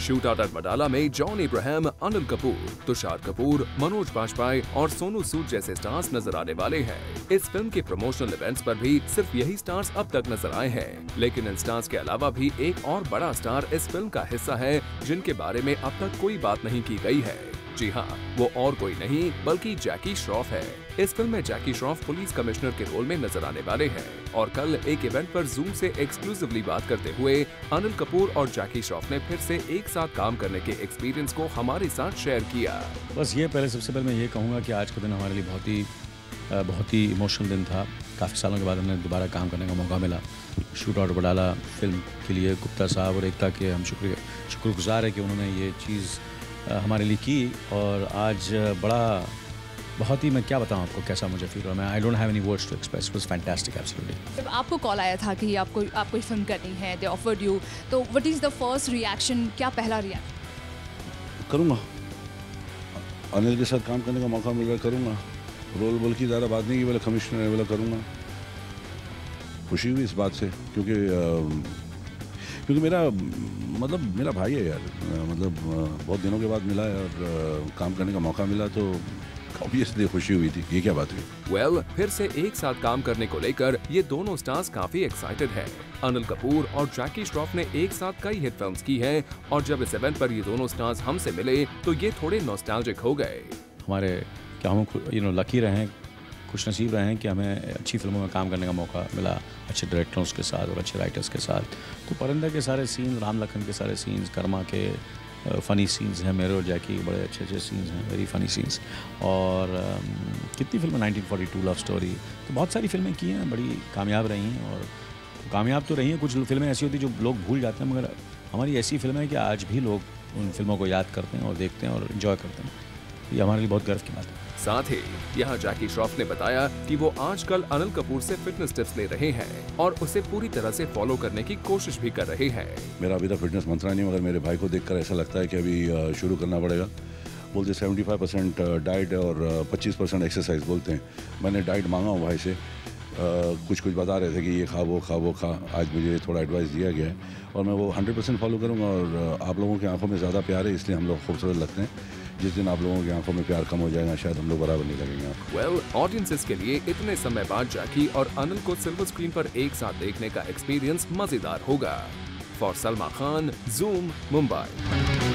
Shoot out at Wadala में जॉन इब्राहिम, अनिल कपूर, तुषार कपूर, मनोज बाजपेयी और सोनू सूद जैसे स्टार्स नजर आने वाले हैं। इस फिल्म के प्रमोशनल इवेंट्स पर भी सिर्फ यही स्टार्स अब तक नजर आए हैं, लेकिन इन स्टार्स के अलावा भी एक और बड़ा स्टार इस फिल्म का हिस्सा है जिनके बारे में अब तक कोई बात नहीं की गई है। जी हाँ, वो और कोई नहीं बल्कि जैकी श्रॉफ है। इस फिल्म में जैकी श्रॉफ पुलिस कमिश्नर के रोल में नजर आने वाले हैं और कल एक इवेंट पर जूम से एक्सक्लूसिवली बात करते हुए अनिल कपूर और जैकी श्रॉफ ने फिर से एक साथ काम करने के एक्सपीरियंस को हमारे साथ शेयर किया। बस ये सबसे पहले मैं ये कहूँगा कि आज का दिन हमारे लिए बहुत ही इमोशनल दिन था। काफ़ी सालों के बाद हमें दोबारा काम करने का मौका मिला। शूट आउट मडाला फिल्म के लिए गुप्ता साहब और एकता के हम शुक्रगुजार है कि उन्होंने ये चीज़ हमारे लिए की और आज बहुत ही मैं क्या बताऊं आपको कैसा मुझे फील हुआ। मैं I don't have any words to express, it was fantastic absolutely. जब आपको कॉल आया था कि आपको ये फिल्म करनी है, दे ऑफर्ड यू, तो what is the first reaction? क्या पहला रिएक्शन? करूँगा, अनिल के साथ काम करने का मौका मिल रहा है, करूँगा। रोल बोल की ज़्यादा बात नहीं की, बोला कमिश्नर है, बोला करूँगा। खुशी हुई इस बात से क्योंकि मेरा भाई है यार, बहुत दिनों के बाद मिला है और काम करने का मौका मिला तो ऑब्वियसली खुशी हुई थी। ये क्या बात हुई? वेल, फिर से एक साथ काम करने को लेकर ये दोनों स्टार्स काफी एक्साइटेड हैं। अनिल कपूर और जैकी श्रॉफ ने एक साथ कई हिट फिल्म्स की हैं और जब इस इवेंट पर ये दोनों स्टार्स हमसे मिले तो ये थोड़े नॉस्टैल्जिक हो गए। हमारे क्या हम लकी रहे हैं, खुशनसीब रहे हैं कि हमें अच्छी फिल्मों में काम करने का मौका मिला, अच्छे डायरेक्टर्स के साथ और अच्छे राइटर्स के साथ। तो परिंदा के सारे सीन, राम लखन के सारे सीन्स, कर्मा के फ़नी सीन्स हैं, मेरे और जैकी बड़े अच्छे सीन्स हैं, वेरी फ़नी सीन्स। और कितनी फिल्में, 1942 लव स्टोरी, तो बहुत सारी फिल्में की हैं, बड़ी कामयाब रही हैं। और कामयाब तो रही हैं, कुछ फिल्में ऐसी होती हैं जो लोग भूल जाते हैं, मगर हमारी ऐसी फिल्में हैं कि आज भी लोग उन फिल्मों को याद करते हैं और देखते हैं और इन्जॉय करते हैं। ये हमारे लिए बहुत गर्व की बात है। साथ ही यहाँ जैकी श्रॉफ ने बताया कि वो आजकल अनिल कपूर से फिटनेस टिप्स ले रहे हैं और उसे पूरी तरह से फॉलो करने की कोशिश भी कर रहे हैं। मेरा अभी तक फिटनेस मंत्रा नहीं, मगर मेरे भाई को देखकर ऐसा लगता है कि अभी शुरू करना पड़ेगा। बोलते 75% डाइट और 25% एक्सरसाइज बोलते हैं। मैंने डाइट मांगा हूँ भाई से, कुछ बता रहे थे कि ये खा वो खा। आज मुझे थोड़ा एडवाइस दिया गया है और मैं वो 100% फॉलो करूँगा। और आप लोगों की आंखों में ज़्यादा प्यार है, इसलिए हम लोग खूबसूरत लगते हैं। जिस दिन आप लोगों की आंखों में प्यार कम हो जाएगा, शायद हम लोग बराबर नहीं लगेंगे। वेल, ऑडियंसेस के लिए इतने समय बाद जैकी और अनिल को सिल्वर स्क्रीन पर एक साथ देखने का एक्सपीरियंस मजेदार होगा। For Salma Khan, Zoom, Mumbai.